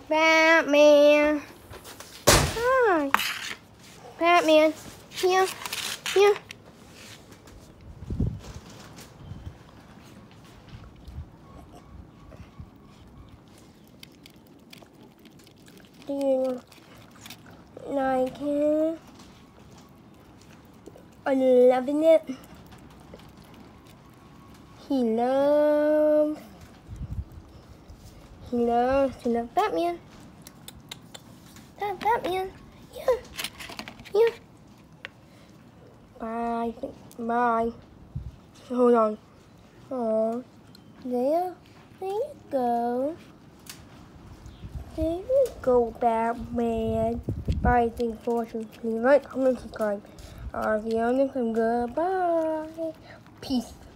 Batman. Hi. Batman. Here. Here. Do you like it? I'm loving it. He loves Batman. Batman. Yeah. Yeah. Bye. Bye. Hold on. Oh, there you go. There you go, Batman. Bye. Thanks for watching. Please like, comment, subscribe. I'll see you on the next one. Goodbye. Peace.